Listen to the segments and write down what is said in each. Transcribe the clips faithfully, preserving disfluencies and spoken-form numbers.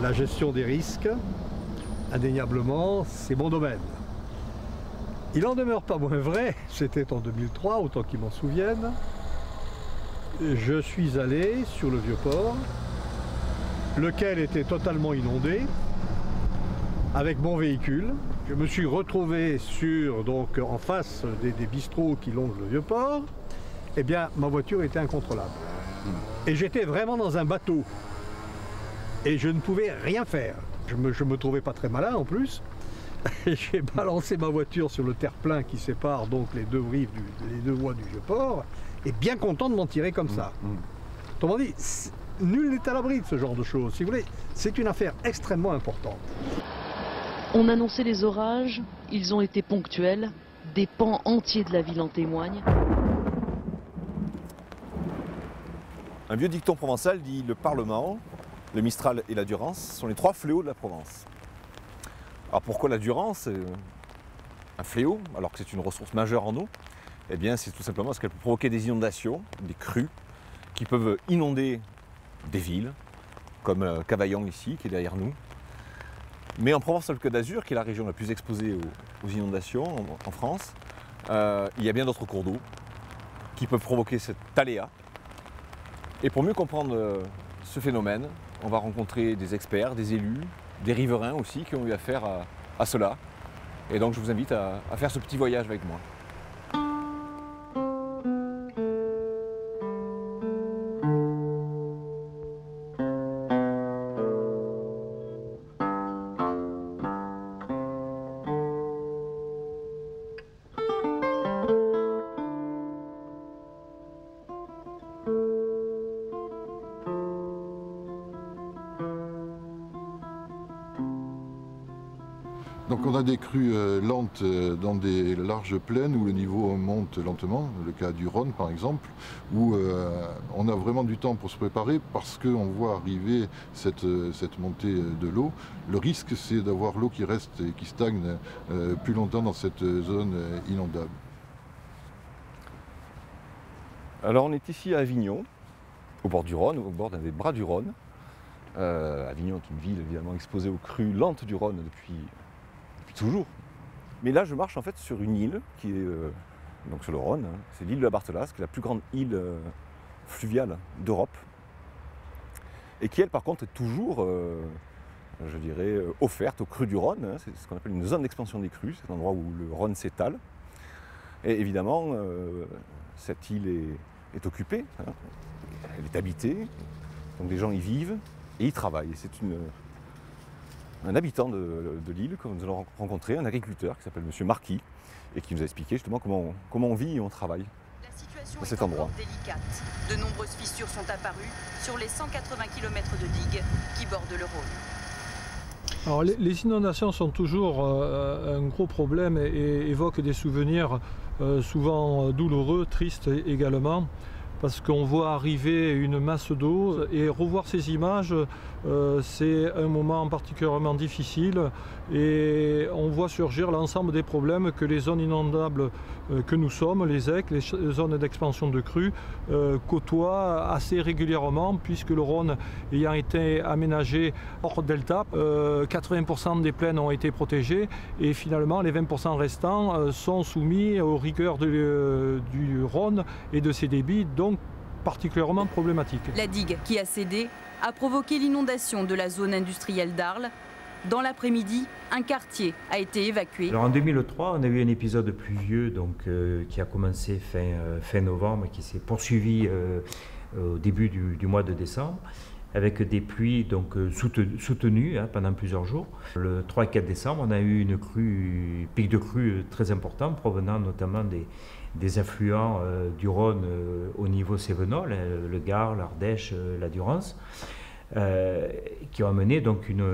La gestion des risques, indéniablement, c'est mon domaine. Il en demeure pas moins vrai, c'était en deux mille trois, autant qu'ils m'en souviennent. Je suis allé sur le Vieux-Port, lequel était totalement inondé, avec mon véhicule. Je me suis retrouvé sur, donc, en face des, des bistrots qui longent le Vieux-Port. Eh bien, ma voiture était incontrôlable. Et j'étais vraiment dans un bateau. Et je ne pouvais rien faire. Je me, je me trouvais pas très malin en plus. Et j'ai balancé ma voiture sur le terre-plein qui sépare donc les deux rives, du, les deux voies du Vieux-Port. Et bien content de m'en tirer comme ça. Mmh. Autrement dit, nul n'est à l'abri de ce genre de choses. Si vous voulez, c'est une affaire extrêmement importante. On annonçait les orages, ils ont été ponctuels. Des pans entiers de la ville en témoignent. Un vieux dicton provençal dit « le Parlement, le Mistral et la Durance sont les trois fléaux de la Provence ». Alors pourquoi la Durance est un fléau alors que c'est une ressource majeure en eau? Eh bien c'est tout simplement parce qu'elle peut provoquer des inondations, des crues, qui peuvent inonder des villes, comme Cavaillon ici, qui est derrière nous. Mais en Provence-Alpes-Côte d'Azur, qui est la région la plus exposée aux, aux inondations en, en France, euh, il y a bien d'autres cours d'eau qui peuvent provoquer cet aléa. Et pour mieux comprendre ce phénomène, on va rencontrer des experts, des élus, des riverains aussi qui ont eu affaire à, à cela. Et donc je vous invite à, à faire ce petit voyage avec moi. Donc on a des crues euh, lentes euh, dans des larges plaines où le niveau monte lentement, le cas du Rhône par exemple, où euh, on a vraiment du temps pour se préparer parce qu'on voit arriver cette, euh, cette montée de l'eau. Le risque c'est d'avoir l'eau qui reste et qui stagne euh, plus longtemps dans cette zone euh, inondable. Alors on est ici à Avignon, au bord du Rhône, au bord d'un des bras du Rhône. Euh, Avignon est une ville évidemment exposée aux crues lentes du Rhône depuis toujours. Mais là, je marche en fait sur une île qui est euh, donc sur le Rhône. Hein. C'est l'île de la Barthelasse, qui est la plus grande île euh, fluviale d'Europe. Et qui, elle, par contre, est toujours, euh, je dirais, euh, offerte aux crues du Rhône. Hein. C'est ce qu'on appelle une zone d'expansion des crues. C'est l'endroit où le Rhône s'étale. Et évidemment, euh, cette île est, est occupée. Hein. Elle est habitée. Donc les gens y vivent et y travaillent. Et c'est une... un habitant de, de l'île que nous allons rencontrer, un agriculteur qui s'appelle Monsieur Marquis et qui nous a expliqué justement comment on, comment on vit et on travaille à cet endroit. La situation est encore délicate. De nombreuses fissures sont apparues sur les cent quatre-vingts kilomètres de digues qui bordent le Rhône. Alors les, les inondations sont toujours euh, un gros problème et, et évoquent des souvenirs euh, souvent douloureux, tristes également. Parce qu'on voit arriver une masse d'eau et revoir ces images, euh, c'est un moment particulièrement difficile et on voit surgir l'ensemble des problèmes que les zones inondables euh, que nous sommes, les E C, les zones d'expansion de crues, euh, côtoient assez régulièrement puisque le Rhône ayant été aménagé hors delta, euh, quatre-vingts pour cent des plaines ont été protégées et finalement les vingt pour cent restants euh, sont soumis aux rigueurs de, euh, du Rhône et de ses débits. Donc particulièrement problématique. La digue qui a cédé a provoqué l'inondation de la zone industrielle d'Arles. Dans l'après-midi, un quartier a été évacué. Alors en deux mille trois, on a eu un épisode pluvieux donc, euh, qui a commencé fin, euh, fin novembre, qui s'est poursuivi euh, au début du, du mois de décembre, avec des pluies donc, euh, soutenues hein, pendant plusieurs jours. Le trois et quatre décembre, on a eu une crue, pic de crue très important, provenant notamment des des affluents euh, du Rhône euh, au niveau cévenol, euh, le Gard, l'Ardèche, euh, la Durance, euh, qui ont amené donc une,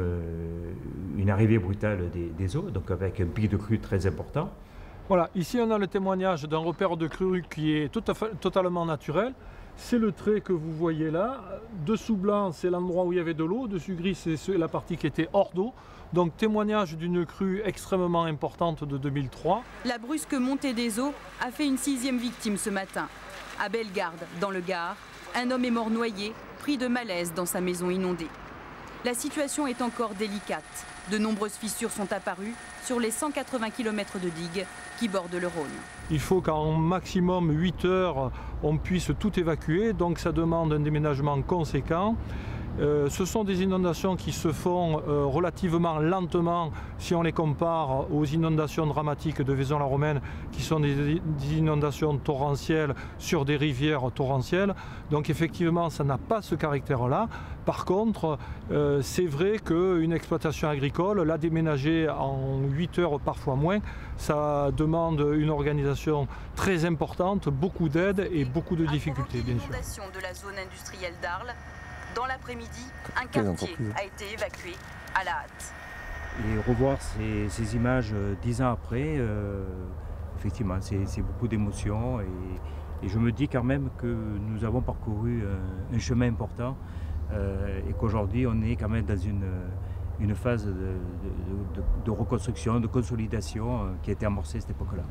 une arrivée brutale des, des eaux, donc avec un pic de crue très important. Voilà, ici on a le témoignage d'un repère de crue qui est tout à fait, totalement naturel. C'est le trait que vous voyez là. Dessous blanc, c'est l'endroit où il y avait de l'eau. Dessus gris, c'est la partie qui était hors d'eau. Donc témoignage d'une crue extrêmement importante de deux mille trois. La brusque montée des eaux a fait une sixième victime ce matin. À Bellegarde, dans le Gard, un homme est mort noyé, pris de malaise dans sa maison inondée. la situation est encore délicate. De nombreuses fissures sont apparues sur les cent quatre-vingts kilomètres de digues qui bordent le Rhône. Il faut qu'en maximum huit heures, on puisse tout évacuer, donc ça demande un déménagement conséquent. Euh, ce sont des inondations qui se font euh, relativement lentement si on les compare aux inondations dramatiques de Vaison-la-Romaine qui sont des, des inondations torrentielles sur des rivières torrentielles. Donc effectivement ça n'a pas ce caractère-là. Par contre euh, c'est vrai qu'une exploitation agricole, la déménager en huit heures parfois moins, ça demande une organisation très importante, beaucoup d'aide et beaucoup de difficultés bien sûr. L'inondation de la zone industrielle d'Arles. Dans l'après-midi, un quartier a été évacué à la hâte. Et revoir ces, ces images dix ans après, euh, effectivement, c'est beaucoup d'émotions. Et, et je me dis quand même que nous avons parcouru un, un chemin important euh, et qu'aujourd'hui, on est quand même dans une, une phase de, de, de, de reconstruction, de consolidation euh, qui a été amorcée à cette époque-là.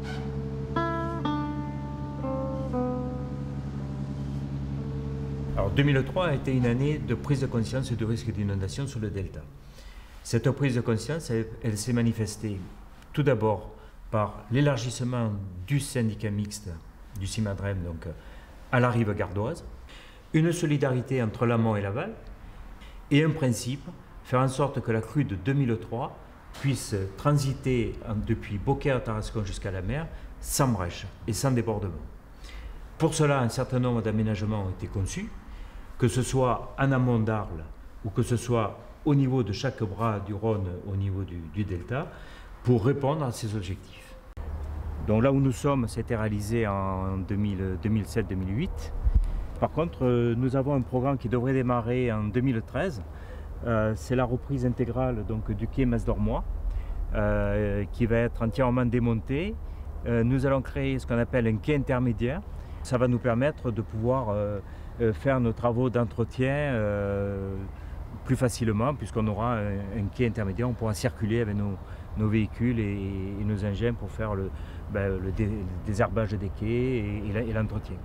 Alors deux mille trois a été une année de prise de conscience du risque d'inondation sur le delta. Cette prise de conscience, elle, elle s'est manifestée tout d'abord par l'élargissement du syndicat mixte du CIMADREM donc, à la rive gardoise, une solidarité entre l'amont et l'aval, et un principe, faire en sorte que la crue de deux mille trois puisse transiter en, depuis Beaucaire-Tarascon jusqu'à la mer sans brèche et sans débordement. Pour cela, un certain nombre d'aménagements ont été conçus, que ce soit en amont d'Arles ou que ce soit au niveau de chaque bras du Rhône, au niveau du, du delta, pour répondre à ces objectifs. Donc là où nous sommes, c'était réalisé en deux mille sept deux mille huit. Par contre, nous avons un programme qui devrait démarrer en deux mille treize. Euh, C'est la reprise intégrale donc, du quai Mas-d'Ormois, euh, qui va être entièrement démonté. Euh, nous allons créer ce qu'on appelle un quai intermédiaire. Ça va nous permettre de pouvoir euh, faire nos travaux d'entretien euh, plus facilement, puisqu'on aura un, un quai intermédiaire, on pourra circuler avec nos, nos véhicules et, et nos engins pour faire le, ben, le, dé, le désherbage des quais et, et l'entretien.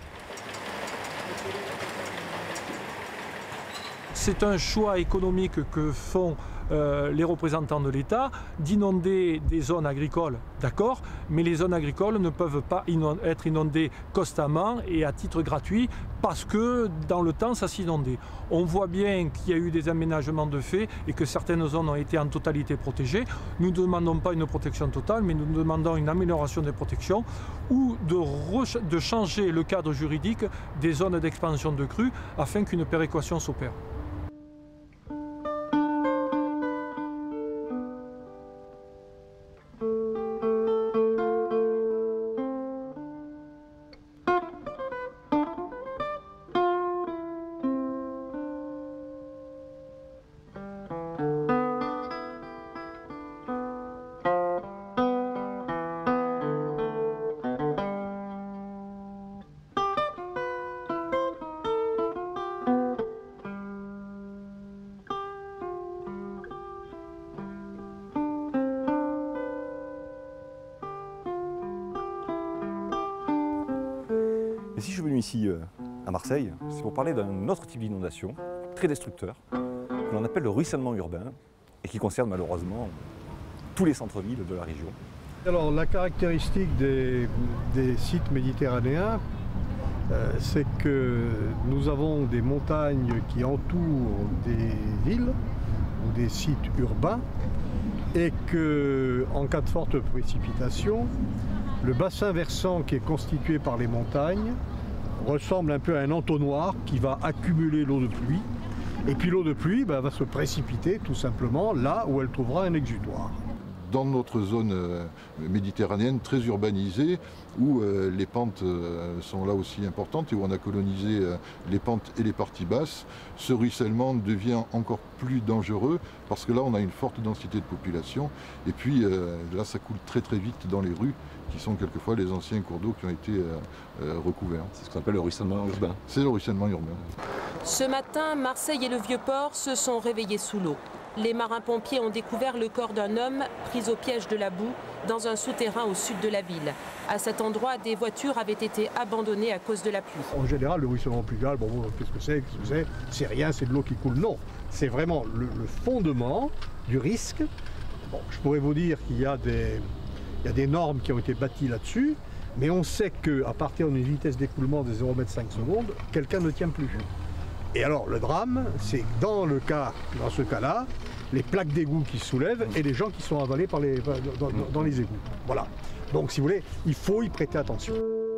C'est un choix économique que font euh, les représentants de l'État d'inonder des zones agricoles, d'accord, mais les zones agricoles ne peuvent pas inond- être inondées constamment et à titre gratuit parce que dans le temps ça s'inondait. On voit bien qu'il y a eu des aménagements de fait et que certaines zones ont été en totalité protégées. Nous ne demandons pas une protection totale, mais nous demandons une amélioration des protections ou de, de changer le cadre juridique des zones d'expansion de crues afin qu'une péréquation s'opère. Et si je suis venu ici euh, à Marseille, c'est pour parler d'un autre type d'inondation, très destructeur, que l'on appelle le ruissellement urbain, et qui concerne malheureusement tous les centres-villes de la région. Alors la caractéristique des, des sites méditerranéens, euh, c'est que nous avons des montagnes qui entourent des villes ou des sites urbains, et qu'en cas de forte précipitation, le bassin versant qui est constitué par les montagnes ressemble un peu à un entonnoir qui va accumuler l'eau de pluie. Et puis l'eau de pluie ben, va se précipiter tout simplement là où elle trouvera un exutoire. Dans notre zone euh, méditerranéenne très urbanisée, où euh, les pentes euh, sont là aussi importantes et où on a colonisé euh, les pentes et les parties basses, ce ruissellement devient encore plus dangereux parce que là on a une forte densité de population et puis euh, là ça coule très très vite dans les rues qui sont quelquefois les anciens cours d'eau qui ont été euh, euh, recouverts. C'est ce qu'on appelle le ruissellement urbain. C'est le ruissellement urbain. Ce matin, Marseille et le Vieux-Port se sont réveillés sous l'eau. les marins-pompiers ont découvert le corps d'un homme pris au piège de la boue dans un souterrain au sud de la ville. À cet endroit, des voitures avaient été abandonnées à cause de la pluie. En général, le ruissellement pluvial, bon, bon qu'est-ce que c'est, qu'est-ce que c'est C'est rien, c'est de l'eau qui coule. Non, c'est vraiment le, le fondement du risque. Bon, je pourrais vous dire qu'il y a des, il y a des normes qui ont été bâties là-dessus, mais on sait qu'à partir d'une vitesse d'écoulement de zéro virgule cinq secondes, quelqu'un ne tient plus. Et alors, le drame, c'est que dans le cas, dans ce cas-là, les plaques d'égout qui se soulèvent et les gens qui sont avalés par les, dans, dans, dans les égouts. Voilà. Donc, si vous voulez, il faut y prêter attention.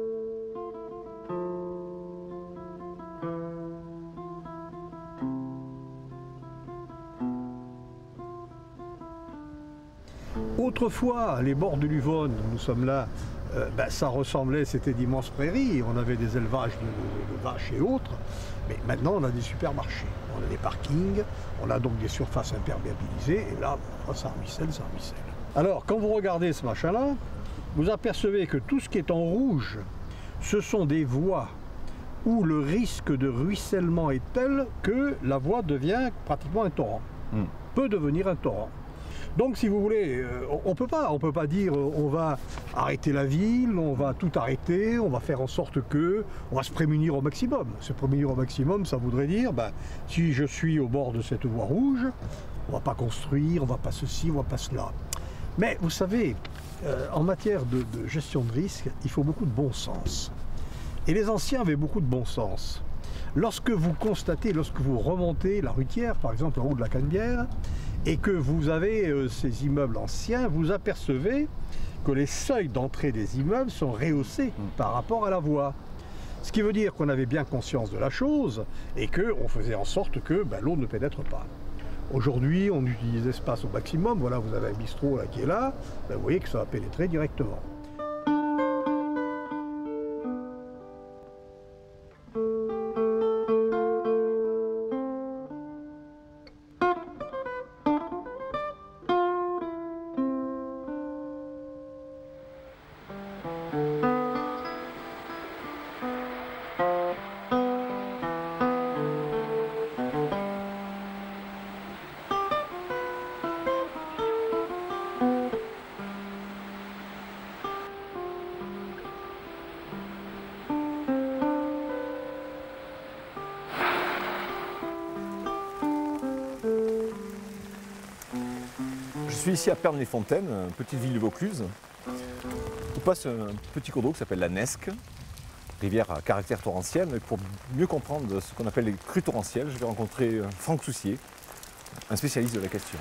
Autrefois, les bords de l'Uvonne, nous sommes là, euh, ben, ça ressemblait, c'était d'immenses prairies, on avait des élevages de, de, de vaches et autres, mais maintenant on a des supermarchés, on a des parkings, on a donc des surfaces imperméabilisées, et là, ça ruisselle, ça ruisselle. Alors, quand vous regardez ce machin-là, vous apercevez que tout ce qui est en rouge, ce sont des voies où le risque de ruissellement est tel que la voie devient pratiquement un torrent, mmh. peut devenir un torrent. Donc, si vous voulez, on ne peut pas, on peut pas dire on va arrêter la ville, on va tout arrêter, on va faire en sorte que, on va se prémunir au maximum. Se prémunir au maximum, ça voudrait dire, ben, si je suis au bord de cette voie rouge, on ne va pas construire, on ne va pas ceci, on ne va pas cela. Mais vous savez, euh, en matière de, de gestion de risque, il faut beaucoup de bon sens. Et les anciens avaient beaucoup de bon sens. Lorsque vous constatez, lorsque vous remontez la Rutière, par exemple en haut de la Canebière, et que vous avez euh, ces immeubles anciens, vous apercevez que les seuils d'entrée des immeubles sont rehaussés mmh. par rapport à la voie. Ce qui veut dire qu'on avait bien conscience de la chose et qu'on faisait en sorte que ben, l'eau ne pénètre pas. Aujourd'hui, on utilise l'espace au maximum. Voilà, vous avez un bistrot là, qui est là, ben, vous voyez que ça va pénétrer directement. Je suis ici à Pernes-les-Fontaines, une petite ville du Vaucluse, où passe un petit cours d'eau qui s'appelle la Nesque, rivière à caractère torrentiel. Mais pour mieux comprendre ce qu'on appelle les crues torrentielles, je vais rencontrer Franck Soucier, un spécialiste de la question.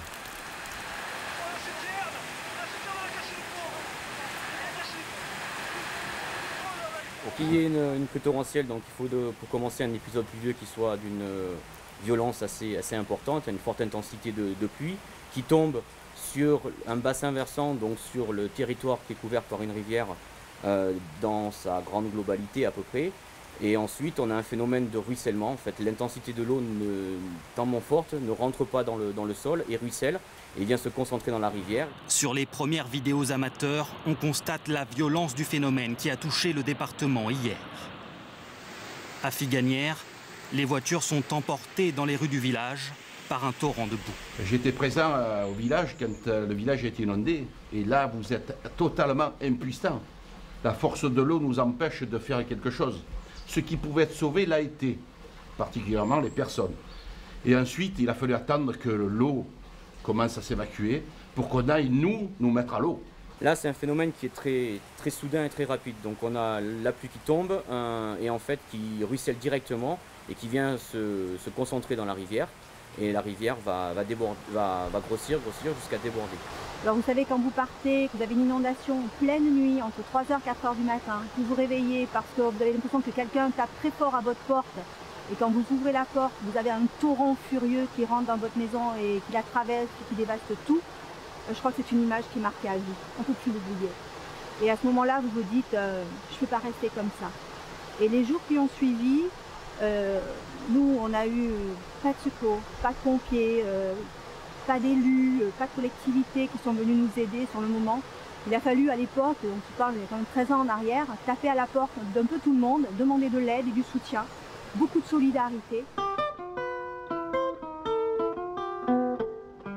Pour qu'il y ait une, une crue torrentielle, donc il faut de, pour commencer un épisode pluvieux qui soit d'une violence assez, assez importante, une forte intensité de, de pluie, qui tombe sur un bassin versant, donc sur le territoire qui est couvert par une rivière euh, dans sa grande globalité à peu près. Et ensuite, on a un phénomène de ruissellement. En fait, l'intensité de l'eau, tellement forte, ne rentre pas dans le, dans le sol et ruisselle et vient se concentrer dans la rivière. Sur les premières vidéos amateurs, on constate la violence du phénomène qui a touché le département hier. À Figanières, les voitures sont emportées dans les rues du village par un torrent de boue. J'étais présent euh, au village quand euh, le village était inondé. Et là, vous êtes totalement impuissant. La force de l'eau nous empêche de faire quelque chose. Ce qui pouvait être sauvé l'a été, particulièrement les personnes. Et ensuite, il a fallu attendre que l'eau commence à s'évacuer pour qu'on aille, nous, nous mettre à l'eau. Là, c'est un phénomène qui est très, très soudain et très rapide. Donc on a la pluie qui tombe euh, et en fait qui ruisselle directement et qui vient se, se concentrer dans la rivière. Et la rivière va, va, déborder, va, va grossir, grossir jusqu'à déborder. Alors vous savez, quand vous partez, que vous avez une inondation en pleine nuit, entre trois heures et quatre heures du matin, que vous vous réveillez parce que vous avez l'impression que quelqu'un tape très fort à votre porte, et quand vous ouvrez la porte, vous avez un torrent furieux qui rentre dans votre maison et qui la traverse et qui dévaste tout, je crois que c'est une image qui est marquée à vie. On ne peut plus l'oublier. Et à ce moment-là, vous vous dites, euh, je ne peux pas rester comme ça. Et les jours qui ont suivi, euh, nous, on a eu pas de secours, pas de pompiers, euh, pas d'élus, pas de collectivités qui sont venus nous aider sur le moment. Il a fallu à l'époque, on se parle il y a quand même treize ans en arrière, taper à la porte d'un peu tout le monde, demander de l'aide et du soutien, beaucoup de solidarité.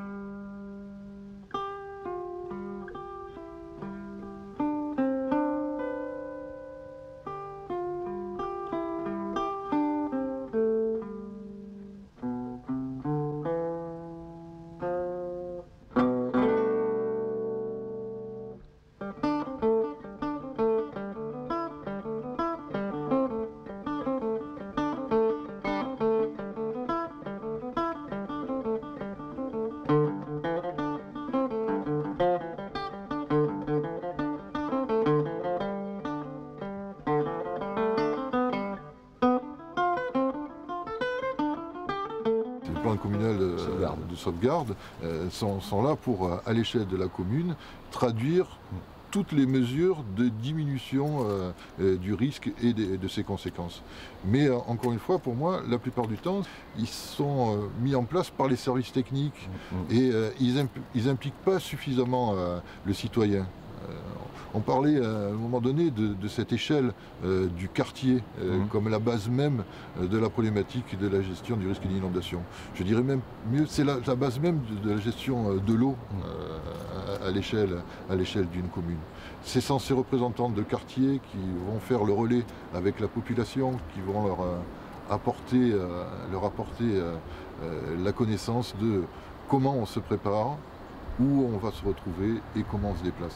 plan communal de sauvegarde, de sauvegarde euh, sont, sont là pour, à l'échelle de la commune, traduire toutes les mesures de diminution euh, euh, du risque et de, de ses conséquences. Mais euh, encore une fois, pour moi, la plupart du temps, ils sont euh, mis en place par les services techniques mmh. et euh, ils n'impliquent pas suffisamment euh, le citoyen. Euh, on parlait à un moment donné de, de cette échelle euh, du quartier euh, mmh. comme la base même euh, de la problématique de la gestion du risque d'inondation. Je dirais même mieux, c'est la, la base même de, de la gestion euh, de l'eau euh, à, à l'échelle à l'échelle d'une commune. Ce sont ces représentants de quartier qui vont faire le relais avec la population, qui vont leur euh, apporter, euh, leur apporter euh, euh, la connaissance de comment on se prépare, où on va se retrouver et comment on se déplace.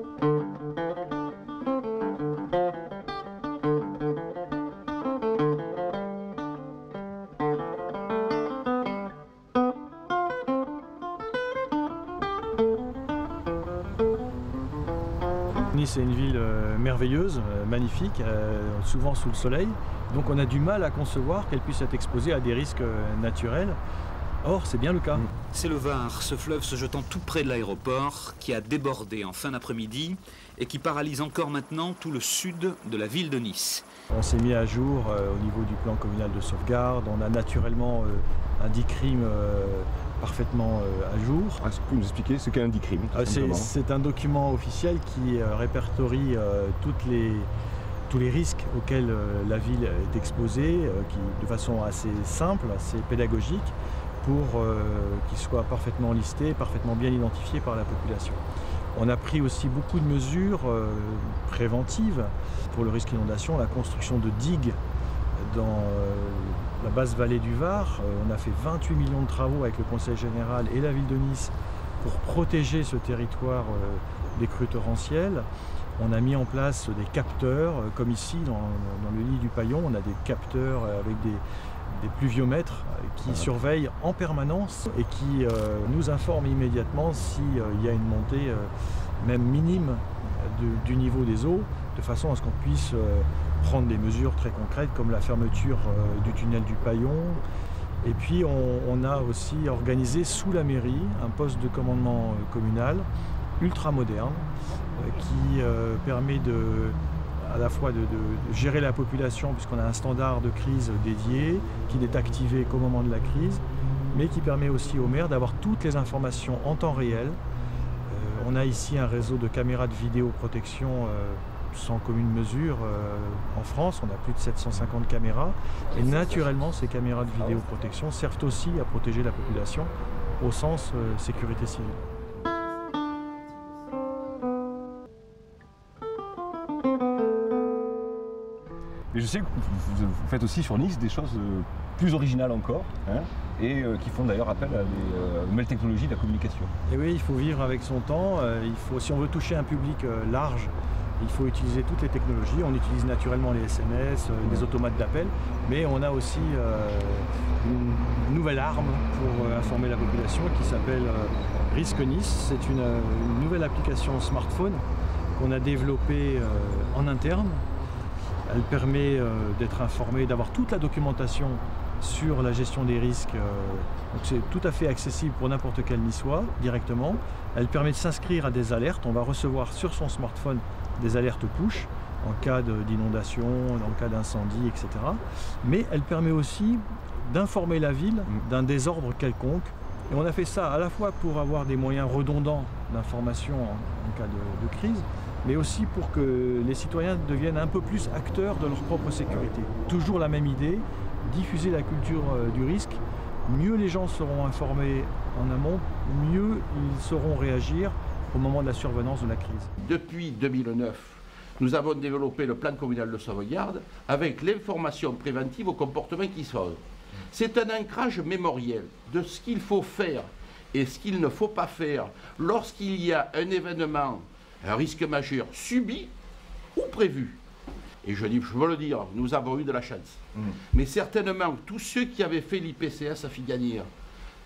Nice est une ville euh, merveilleuse, euh, magnifique, euh, souvent sous le soleil. Donc on a du mal à concevoir qu'elle puisse être exposée à des risques euh, naturels. Or, c'est bien le cas. C'est le Var, ce fleuve se jetant tout près de l'aéroport, qui a débordé en fin d'après-midi et qui paralyse encore maintenant tout le sud de la ville de Nice. On s'est mis à jour euh, au niveau du plan communal de sauvegarde. On a naturellement euh, un DICRIM euh, parfaitement euh, à jour. Est-ce que vous nous expliquer ce qu'est un DICRIM? C'est un document officiel qui euh, répertorie euh, toutes les, tous les risques auxquels euh, la ville est exposée, euh, qui, de façon assez simple, assez pédagogique, pour euh, qu'ils soient parfaitement listés, parfaitement bien identifiés par la population. On a pris aussi beaucoup de mesures euh, préventives pour le risque d'inondation, la construction de digues dans euh, la basse vallée du Var. Euh, on a fait vingt-huit millions de travaux avec le Conseil général et la ville de Nice pour protéger ce territoire euh, des crues torrentielles. On a mis en place des capteurs, euh, comme ici dans, dans le lit du Paillon, on a des capteurs avec des des pluviomètres qui voilà. surveillent en permanence et qui euh, nous informent immédiatement s'il euh, y a une montée euh, même minime de, du niveau des eaux, de façon à ce qu'on puisse euh, prendre des mesures très concrètes comme la fermeture euh, du tunnel du Paillon. Et puis on, on a aussi organisé sous la mairie un poste de commandement euh, communal ultra moderne euh, qui euh, permet de à la fois de, de, de gérer la population puisqu'on a un standard de crise dédié qui n'est activé qu'au moment de la crise, mais qui permet aussi au maire d'avoir toutes les informations en temps réel. Euh, on a ici un réseau de caméras de vidéoprotection euh, sans commune mesure euh, en France, on a plus de sept cent cinquante caméras et naturellement ces caméras de vidéoprotection servent aussi à protéger la population au sens euh, sécurité civile. Et je sais que vous faites aussi sur Nice des choses plus originales encore, hein, et euh, qui font d'ailleurs appel à des euh, nouvelles technologies de la communication. Et oui, il faut vivre avec son temps. Euh, il faut, si on veut toucher un public euh, large, il faut utiliser toutes les technologies. On utilise naturellement les S M S, euh, ouais. les automates d'appel, mais on a aussi euh, une nouvelle arme pour euh, informer la population qui s'appelle euh, Risque Nice. C'est une, une nouvelle application smartphone qu'on a développée euh, en interne. Elle permet euh, d'être informé, d'avoir toute la documentation sur la gestion des risques. Euh, donc c'est tout à fait accessible pour n'importe quel Niçois directement. Elle permet de s'inscrire à des alertes. On va recevoir sur son smartphone des alertes push en cas d'inondation, en cas d'incendie, et cetera. Mais elle permet aussi d'informer la ville d'un désordre quelconque. Et on a fait ça à la fois pour avoir des moyens redondants d'information en, en cas de, de crise, mais aussi pour que les citoyens deviennent un peu plus acteurs de leur propre sécurité. Toujours la même idée, diffuser la culture du risque. Mieux les gens seront informés en amont, mieux ils sauront réagir au moment de la survenance de la crise. Depuis deux mille neuf, nous avons développé le plan communal de sauvegarde avec l'information préventive au comportement qui sauve. C'est un ancrage mémoriel de ce qu'il faut faire et ce qu'il ne faut pas faire lorsqu'il y a un événement, un risque majeur subi ou prévu. Et je, dis, je veux le dire, nous avons eu de la chance. Mmh. Mais certainement, tous ceux qui avaient fait l'I P C S à Figganières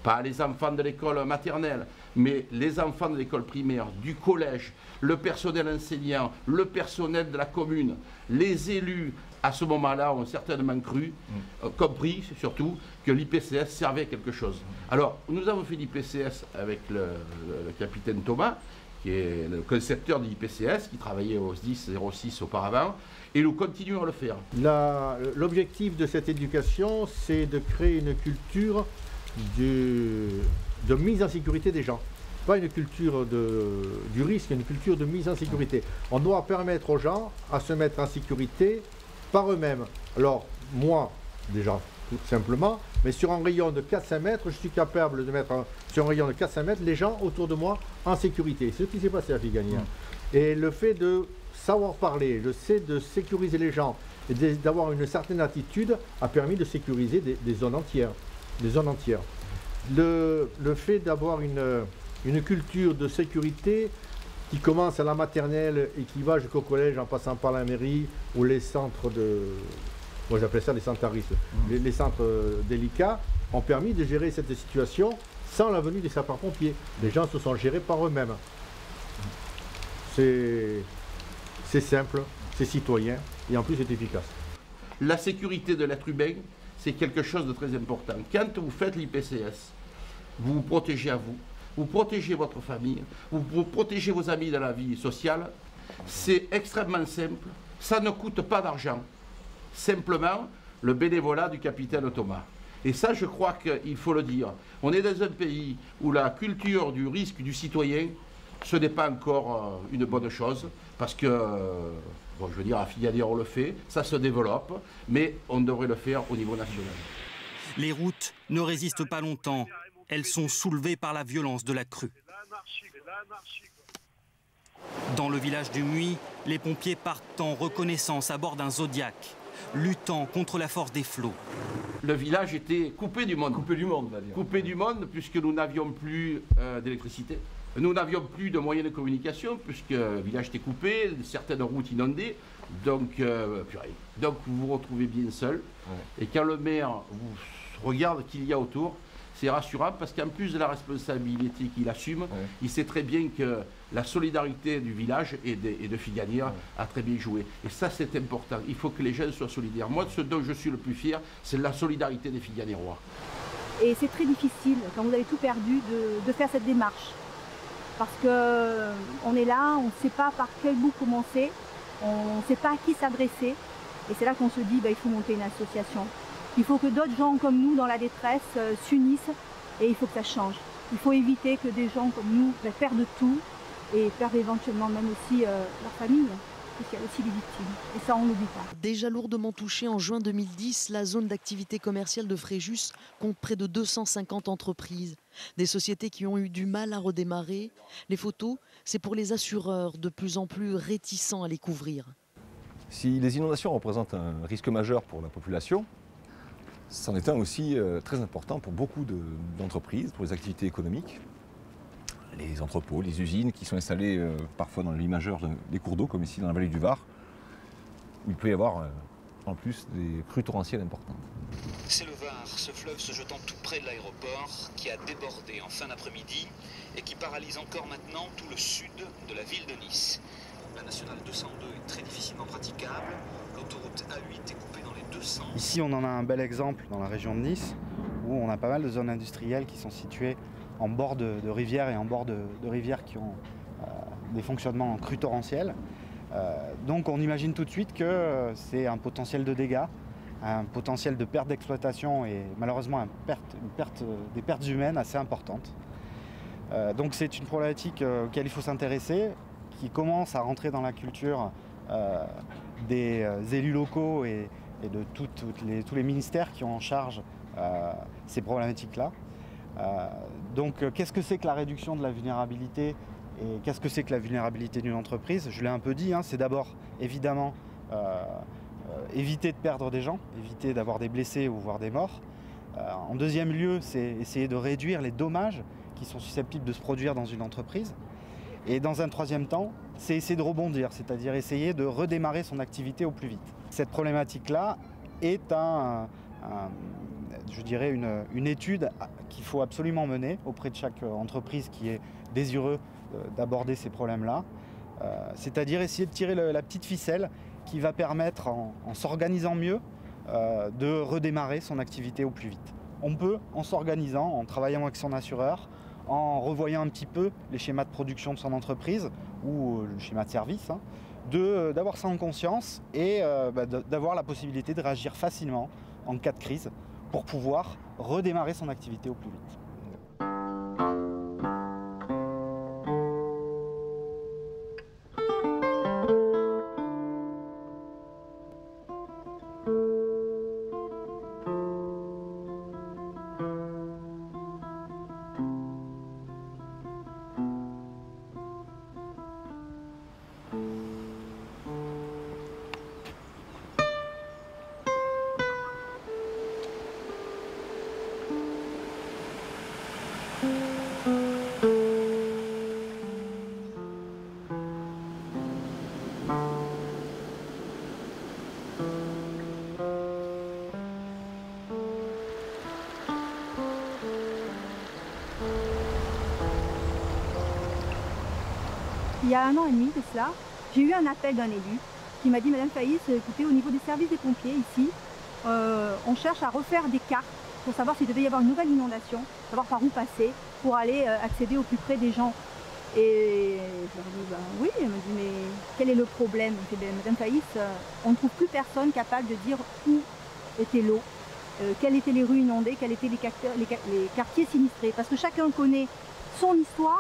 pas les enfants de l'école maternelle, mais les enfants de l'école primaire, du collège, le personnel enseignant, le personnel de la commune, les élus, à ce moment-là, ont certainement cru, euh, compris surtout, que l'I P C S servait à quelque chose. Alors, nous avons fait l'I P C S avec le, le, le capitaine Thomas, qui est le concepteur de l'I P C S, qui travaillait au S D I S zéro six auparavant, et nous continuons à le faire. L'objectif de cette éducation, c'est de créer une culture de, de mise en sécurité des gens. Pas une culture de, du risque, une culture de mise en sécurité. On doit permettre aux gens à se mettre en sécurité par eux-mêmes. Alors, moi, déjà, tout simplement, mais sur un rayon de quatre à cinq mètres, je suis capable de mettre un, sur un rayon de quatre à cinq mètres les gens autour de moi en sécurité. C'est ce qui s'est passé à Figagnières. Mmh. Et le fait de savoir parler, je sais de sécuriser les gens et d'avoir une certaine attitude a permis de sécuriser des, des zones entières. Des zones entières. Le, le fait d'avoir une, une culture de sécurité qui commence à la maternelle et qui va jusqu'au collège en passant par la mairie ou les centres de... Moi j'appelle ça les centres à risque. Mmh. Les, les centres euh, délicats ont permis de gérer cette situation sans la venue des sapeurs-pompiers. Les gens se sont gérés par eux-mêmes. C'est simple, c'est citoyen et en plus c'est efficace. La sécurité de l'être humain, c'est quelque chose de très important. Quand vous faites l'I P C S, vous vous protégez à vous, vous protégez votre famille, vous, vous protégez vos amis dans la vie sociale. C'est extrêmement simple, ça ne coûte pas d'argent. Simplement le bénévolat du capitaine Thomas. Et ça, je crois qu'il faut le dire. On est dans un pays où la culture du risque du citoyen, ce n'est pas encore euh, une bonne chose, parce que, euh, bon, je veux dire, à Figagnières on le fait, ça se développe, mais on devrait le faire au niveau national. Les routes ne résistent pas longtemps. Elles sont soulevées par la violence de la crue. Dans le village du Muy, les pompiers partent en reconnaissance à bord d'un Zodiac, luttant contre la force des flots. Le village était coupé du monde. Coupé du monde, on va dire. Coupé du monde, puisque nous n'avions plus euh, d'électricité. Nous n'avions plus de moyens de communication, puisque le village était coupé, certaines routes inondées. Donc, euh, purée. Donc vous vous retrouvez bien seul. Ouais. Et quand le maire vous regarde qu'il y a autour, c'est rassurant, parce qu'en plus de la responsabilité qu'il assume, ouais. il sait très bien que la solidarité du village et de, et de Figagnières ouais. a très bien joué. Et ça, c'est important. Il faut que les gens soient solidaires. Moi, ce dont je suis le plus fier, c'est la solidarité des Figagnérois. Et c'est très difficile, quand vous avez tout perdu, de, de faire cette démarche. Parce qu'on est là, on ne sait pas par quel bout commencer, on ne sait pas à qui s'adresser. Et c'est là qu'on se dit, bah, il faut monter une association. Il faut que d'autres gens comme nous, dans la détresse, euh, s'unissent et il faut que ça change. Il faut éviter que des gens comme nous bah, perdent tout et perdent éventuellement même aussi euh, leur famille. Parce qu'il y a aussi des victimes. Et ça, on l'oublie pas. Déjà lourdement touchée en juin deux mille dix, la zone d'activité commerciale de Fréjus compte près de deux cent cinquante entreprises. Des sociétés qui ont eu du mal à redémarrer. Les photos, c'est pour les assureurs, de plus en plus réticents à les couvrir. Si les inondations représentent un risque majeur pour la population, c'en est un aussi euh, très important pour beaucoup d'entreprises, pour les activités économiques. Les entrepôts, les usines qui sont installées euh, parfois dans les majeurs des cours d'eau, comme ici dans la vallée du Var, où il peut y avoir euh, en plus des crues torrentielles importantes. C'est le Var, ce fleuve se jetant tout près de l'aéroport, qui a débordé en fin d'après-midi et qui paralyse encore maintenant tout le sud de la ville de Nice. La nationale deux cent deux est très difficilement praticable, l'autoroute A huit est coupée dans les deux sens. Ici on en a un bel exemple dans la région de Nice, où on a pas mal de zones industrielles qui sont situées en bord de, de rivières et en bord de, de rivières qui ont euh, des fonctionnements en crue torrentielle. Euh, donc on imagine tout de suite que euh, c'est un potentiel de dégâts, un potentiel de perte d'exploitation et malheureusement une perte, une perte, des pertes humaines assez importantes. Euh, donc c'est une problématique euh, auquel il faut s'intéresser, qui commence à rentrer dans la culture euh, des euh, élus locaux et, et de tout, toutes les, tous les ministères qui ont en charge euh, ces problématiques-là. Euh, donc euh, qu'est-ce que c'est que la réduction de la vulnérabilité et qu'est-ce que c'est que la vulnérabilité d'une entreprise? Je l'ai un peu dit, hein, c'est d'abord évidemment euh, euh, éviter de perdre des gens, éviter d'avoir des blessés ou voire des morts. Euh, en deuxième lieu, c'est essayer de réduire les dommages qui sont susceptibles de se produire dans une entreprise. Et dans un troisième temps, c'est essayer de rebondir, c'est-à-dire essayer de redémarrer son activité au plus vite. Cette problématique-là est un, un, je dirais une, une étude qu'il faut absolument mener auprès de chaque entreprise qui est désireux d'aborder ces problèmes-là. Euh, c'est-à-dire essayer de tirer le, la petite ficelle qui va permettre, en, en s'organisant mieux, euh, de redémarrer son activité au plus vite. On peut, en s'organisant, en travaillant avec son assureur, en revoyant un petit peu les schémas de production de son entreprise ou le schéma de service, hein, de, d'avoir ça en conscience et euh, bah, d'avoir la possibilité de réagir facilement en cas de crise pour pouvoir redémarrer son activité au plus vite. Il y a un an et demi de cela, j'ai eu un appel d'un élu qui m'a dit « Madame Faïs, écoutez, au niveau des services des pompiers ici, euh, on cherche à refaire des cartes pour savoir s'il devait y avoir une nouvelle inondation, savoir par où passer pour aller euh, accéder au plus près des gens. » Et je leur ai dit bah, « Oui, elle m'a dit « Mais quel est le problème ?» Je dit, Madame Faïs, euh, on ne trouve plus personne capable de dire où était l'eau, euh, quelles étaient les rues inondées, quels étaient les, les, les quartiers sinistrés, parce que chacun connaît son histoire,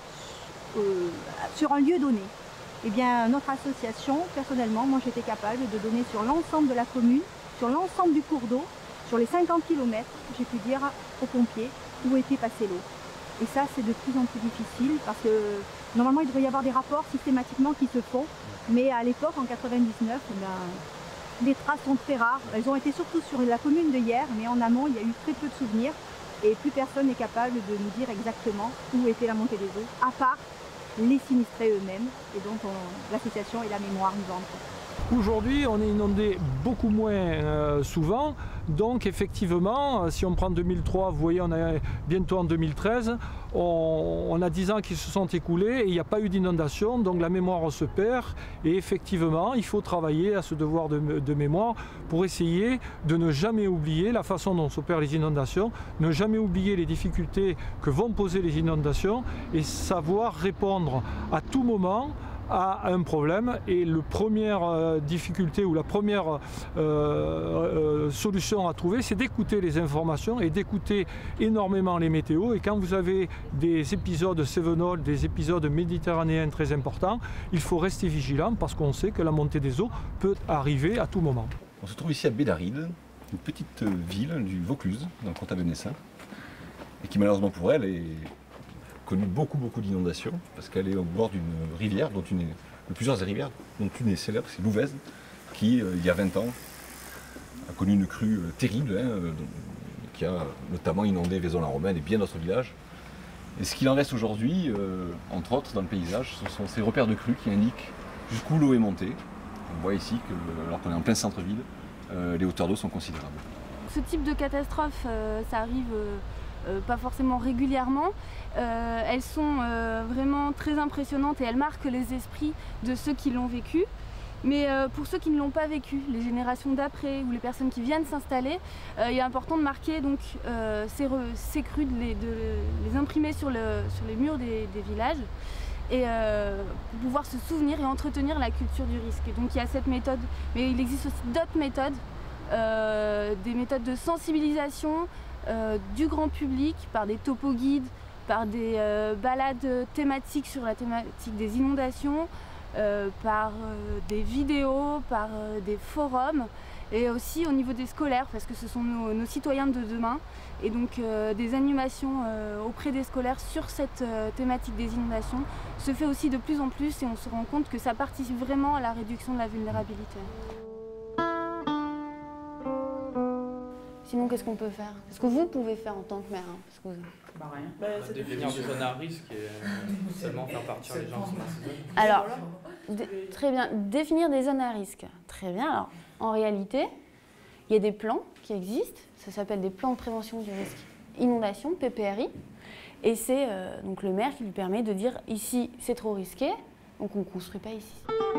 Euh, sur un lieu donné. Eh bien, notre association, personnellement, moi j'étais capable de donner sur l'ensemble de la commune, sur l'ensemble du cours d'eau, sur les cinquante kilomètres, j'ai pu dire aux pompiers où était passée l'eau. Et ça, c'est de plus en plus difficile parce que normalement, il devrait y avoir des rapports systématiquement qui se font, mais à l'époque, en quatre-vingt-dix-neuf, eh bien, les traces sont très rares. Elles ont été surtout sur la commune de Hyères, mais en amont, il y a eu très peu de souvenirs et plus personne n'est capable de nous dire exactement où était la montée des eaux, à part les sinistrés eux-mêmes, et donc l'association est la mémoire vivante. Aujourd'hui, on est inondé beaucoup moins euh, souvent, donc effectivement, si on prend deux mille trois, vous voyez, on est bientôt en deux mille treize, on, on a dix ans qui se sont écoulés et il n'y a pas eu d'inondation, donc la mémoire se perd et effectivement, il faut travailler à ce devoir de, de mémoire pour essayer de ne jamais oublier la façon dont s'opèrent les inondations, ne jamais oublier les difficultés que vont poser les inondations et savoir répondre à tout moment à un problème. Et la première euh, difficulté ou la première euh, euh, solution à trouver, c'est d'écouter les informations et d'écouter énormément les météos. Et quand vous avez des épisodes cévenols, des épisodes méditerranéens très importants, il faut rester vigilant parce qu'on sait que la montée des eaux peut arriver à tout moment. On se trouve ici à Bédaride, une petite ville du Vaucluse, dans le comté de Venessin, et qui malheureusement pour elle est connu beaucoup beaucoup d'inondations parce qu'elle est au bord d'une rivière, dont une est, de plusieurs rivières, dont une est célèbre, c'est l'Ouvèze, qui euh, il y a vingt ans a connu une crue euh, terrible, hein, euh, qui a notamment inondé Vaison-la-Romaine et bien d'autres villages. Et ce qu'il en reste aujourd'hui, euh, entre autres dans le paysage, ce sont ces repères de crues qui indiquent jusqu'où l'eau est montée. On voit ici que, alors qu'on est en plein centre-ville, euh, les hauteurs d'eau sont considérables. Ce type de catastrophe, euh, ça arrive euh, euh, pas forcément régulièrement. Euh, elles sont euh, vraiment très impressionnantes et elles marquent les esprits de ceux qui l'ont vécu. Mais euh, pour ceux qui ne l'ont pas vécu, les générations d'après ou les personnes qui viennent s'installer, euh, il est important de marquer donc, euh, ces, re, ces crues, de les, de les imprimer sur, le, sur les murs des, des villages et euh, pour pouvoir se souvenir et entretenir la culture du risque. Et donc il y a cette méthode, mais il existe aussi d'autres méthodes, euh, des méthodes de sensibilisation euh, du grand public par des topo-guides, par des euh, balades thématiques sur la thématique des inondations, euh, par euh, des vidéos, par euh, des forums et aussi au niveau des scolaires parce que ce sont nos, nos citoyens de demain et donc euh, des animations euh, auprès des scolaires sur cette euh, thématique des inondations se fait aussi de plus en plus et on se rend compte que ça participe vraiment à la réduction de la vulnérabilité. Sinon, qu'est-ce qu'on peut faire? Qu'est-ce que vous pouvez faire en tant que maire hein, parce que vous... Bah rien. Bah, bah, définir des zones à risque et euh, seulement faire partir les gens qui sont dans ces zones. Alors, très bien. Définir des zones à risque. Très bien. Alors, en réalité, il y a des plans qui existent. Ça s'appelle des plans de prévention du risque inondation, P P R I. Et c'est euh, donc le maire qui lui permet de dire ici c'est trop risqué, donc on ne construit pas ici.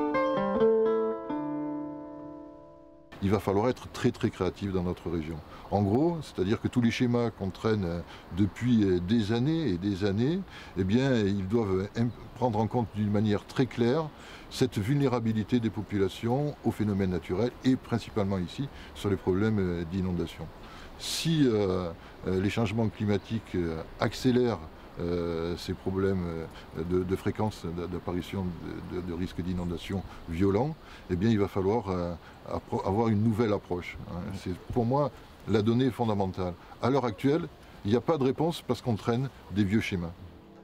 Il va falloir être très très créatif dans notre région. En gros, c'est-à-dire que tous les schémas qu'on traîne depuis des années et des années, eh bien, ils doivent prendre en compte d'une manière très claire cette vulnérabilité des populations aux phénomènes naturels et principalement ici sur les problèmes d'inondation. Si euh, les changements climatiques accélèrent Euh, ces problèmes de, de fréquence d'apparition de, de, de risques d'inondation violents, eh bien il va falloir euh, avoir une nouvelle approche. Hein. C'est pour moi la donnée fondamentale. À l'heure actuelle, il n'y a pas de réponse parce qu'on traîne des vieux schémas.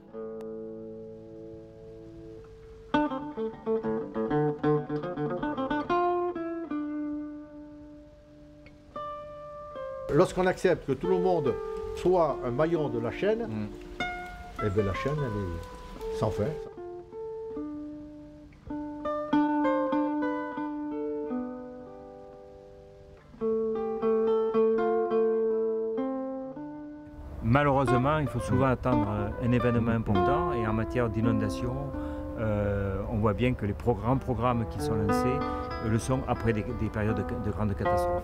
Lorsqu'on accepte que tout le monde soit un maillon de la chaîne, mmh. eh bien la chaîne, elle est sans fin. Malheureusement, il faut souvent attendre un événement important et en matière d'inondation, euh, on voit bien que les grands programmes qui sont lancés euh, le sont après des, des périodes de, de grandes catastrophes.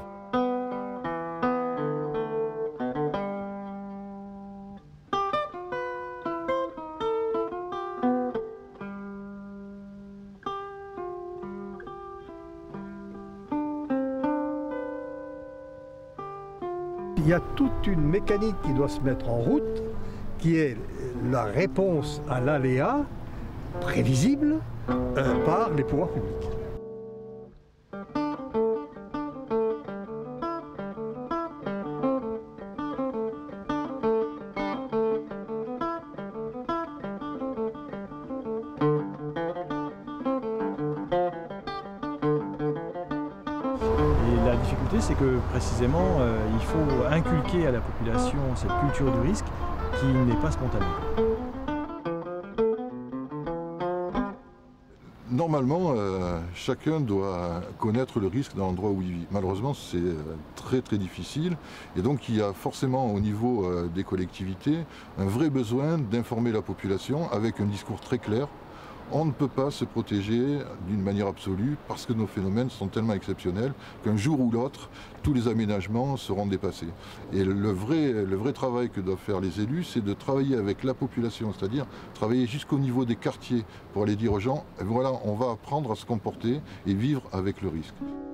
Il y a toute une mécanique qui doit se mettre en route, qui est la réponse à l'aléa prévisible euh, par les pouvoirs publics. La difficulté, c'est que précisément, euh, il faut inculquer à la population cette culture du risque qui n'est pas spontanée. Normalement, euh, chacun doit connaître le risque dans l'endroit où il vit. Malheureusement, c'est euh, très très difficile. Et donc, il y a forcément au niveau euh, des collectivités un vrai besoin d'informer la population avec un discours très clair. On ne peut pas se protéger d'une manière absolue parce que nos phénomènes sont tellement exceptionnels qu'un jour ou l'autre, tous les aménagements seront dépassés. Et le vrai, le vrai travail que doivent faire les élus, c'est de travailler avec la population, c'est-à-dire travailler jusqu'au niveau des quartiers pour aller dire aux gens, voilà, on va apprendre à se comporter et vivre avec le risque.